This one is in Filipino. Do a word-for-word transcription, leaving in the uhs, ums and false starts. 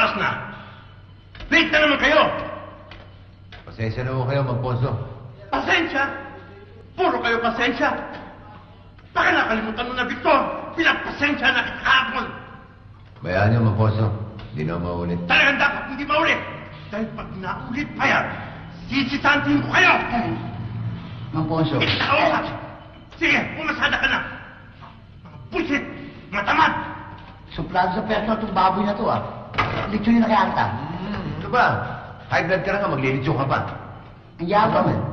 oras na! Late na naman kayo! Pasensya na ho kayo, Magponso. Pasensya? Puro kayo pasensya? Baka nakalimutan mo na, Victor! Pinapasensya na kita kahapon! Bayaan niyo, Magponso. Hindi na maulit. Talagang dapat hindi maulit! Dahil pag naulit pa yan, sisisantin ko kayo! Magponso. Ikaw! Sige, pumasada ka na! Mga bullshit! Mga tamad! Suplado sa personal itong baboy na to, ah. Lechon yun na kaya ata. Hmm, ano ba? High blood ka na nga, maglilitsyo ka pa. Ang yabang, eh.